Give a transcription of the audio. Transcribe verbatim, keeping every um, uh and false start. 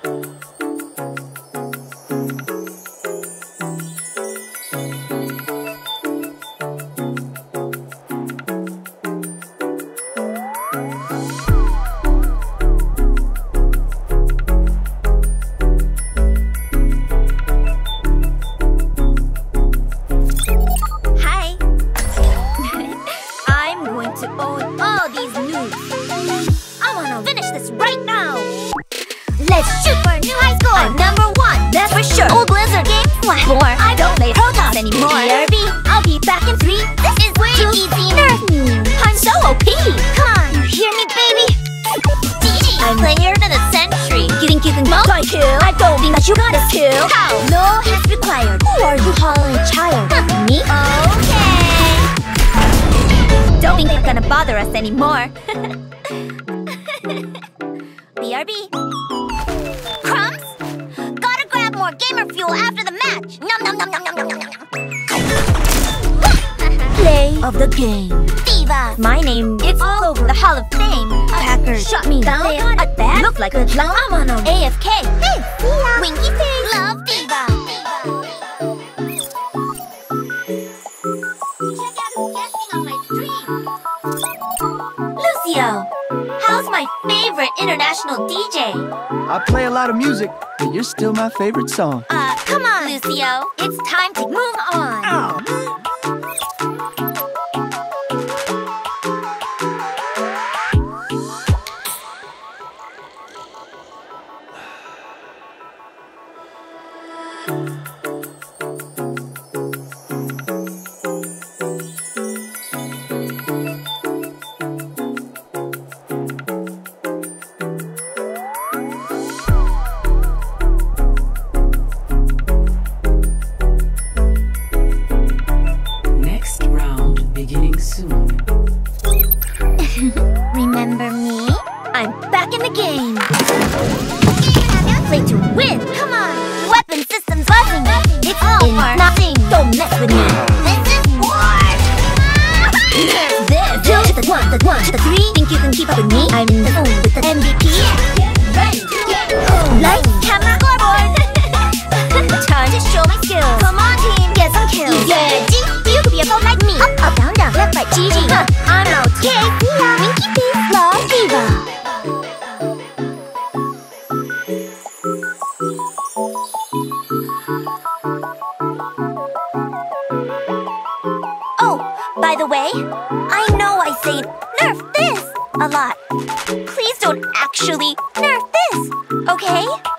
Let's shoot for a new high score! I'm number one, that's for sure! Old Blizzard game flat four. I don't play Protoss anymore! D R B, I'll be back in three. This is way too easy! Nerf me! I'm so O P! Come on, you hear me, baby? D D, I'm player of the century! You think you can multi-kill? I don't think that you got a kill! How? No hits required! Who are you calling a child? Me? Okay! Don't think they're gonna bother us anymore! B R B. Crumbs? Gotta grab more gamer fuel after the match! Nom nom nom nom nom nom nom nom. Play of the game. D.Va. My name, it's all over the Hall of Fame. Hackers shot me down at back. Look like a nomnomnom. A F K. Hey, yeah. Winky face. Love D.Va. Check out who's guesting on my stream. Lucio. How's my favorite international D J? I play a lot of music, but you're still my favorite song. Uh, come on, Lucio. It's time to move on. Oh. Remember me? I'm back in the game! Play to win! Come on! Weapon systems buzzing! It's all or nothing! Don't mess with me! This is war! This! Two to the one, the one to the three! Think you can keep up with me? I'm in the zone with the M V P! Get ready! Get ready! Light, camera, scoreboard! Time to show my skills! Come on, team! Get some kills! Yeah! G! You could be a pro like me! Up, up, down, down, left, right, G G! Huh, I'm out! Okay! Yeah! Winky face! Love D.Va! Oh, by the way, I know I say Nerf this a lot. Please don't actually Nerf this, okay?